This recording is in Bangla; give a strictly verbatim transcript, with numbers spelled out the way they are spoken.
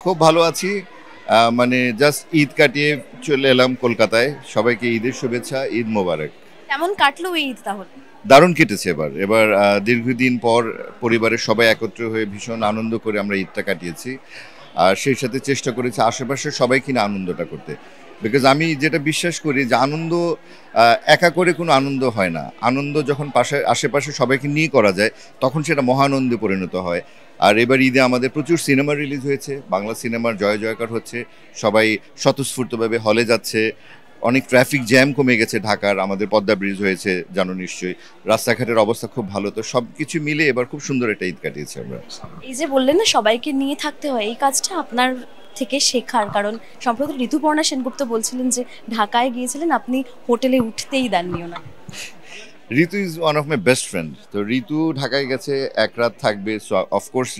খুব ভালো আছি। আহ, মানে জাস্ট ঈদ কাটিয়ে চলে এলাম কলকাতায়। সবাইকে ঈদের শুভেচ্ছা, ঈদ মোবারক। কেমন কাটলো এই ঈদ তাহলে? দারুণ কেটেছে এবার এবার আহ, দীর্ঘদিন পর পরিবারের সবাই একত্র হয়ে ভীষণ আনন্দ করে আমরা ঈদটা কাটিয়েছি। আর সেই সাথে চেষ্টা করেছি আশেপাশের সবাই কিনা আনন্দটা করতে, বিকজ আমি যেটা বিশ্বাস করি যে আনন্দ আহ, একা করে কোনো আনন্দ হয় না। আনন্দ যখন পাশে আশেপাশে সবাইকে নিয়ে করা যায় তখন সেটা মহানন্দে পরিণত হয়। আর এবার ঈদে আমাদের প্রচুর সিনেমা রিলিজ হয়েছে, বাংলা সিনেমার জয় জয়কার হচ্ছে, সবাই স্বতঃস্ফূর্তভাবে হলে যাচ্ছে। অনেক ট্রাফিক জ্যাম কমে গেছে ঢাকার, আমাদের পদ্মা ব্রিজ হয়েছে জানো নিশ্চয়ই, রাস্তাঘাটের অবস্থা খুব ভালো। তো সব কিছু মিলে এবার খুব সুন্দর একটা ঈদ কাটিয়েছি আমরা। এই যে বললেন না সবাইকে নিয়ে থাকতে হয়, এই কাজটা আপনার থেকে শেখার, কারণ সম্প্রতি ঋতুপর্ণা সেনগুপ্ত বলছিলেন যে ঢাকায় গিয়েছিলেন, আপনি হোটেলে উঠতেই দেননি ওনা। Ritu is one of my best friend. তো ঋতু ঢাকায় গেছে, এক রাত থাকবে, সো অফকোর্স